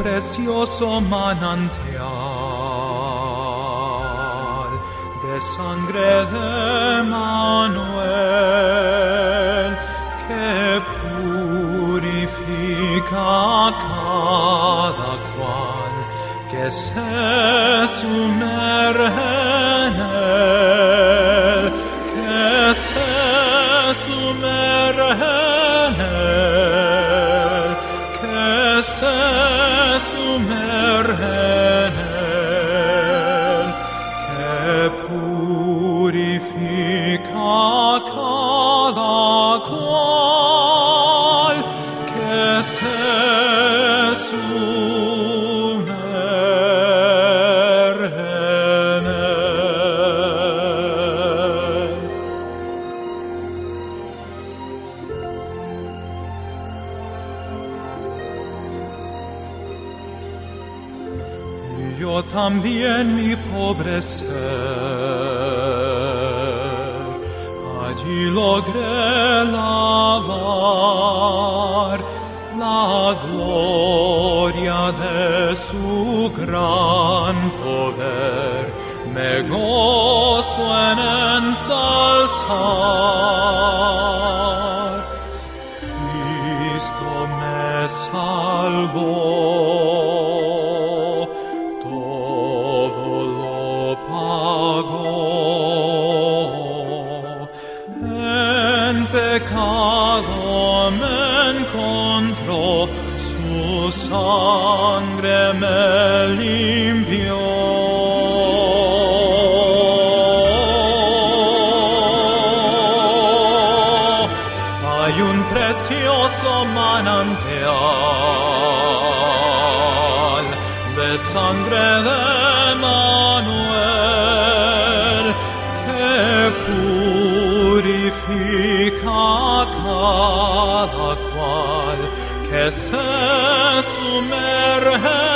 precioso manantial de sangre de Manuel que purifica a cada cual que se sumerge en él, que se sumerge en él, que se sumerge en él, que purifica a cada cual que se sumerge en él. Y yo también mi pobre ser allí logré lavar la gloria de su gran poder. Me gozo en ensalzar. Cristo me salvó. Todo lo pagó. En pecado me encontró, su sangre me limpió. Hay un precioso manantial de sangre de Manuel que purifica a cada cual que se sumerge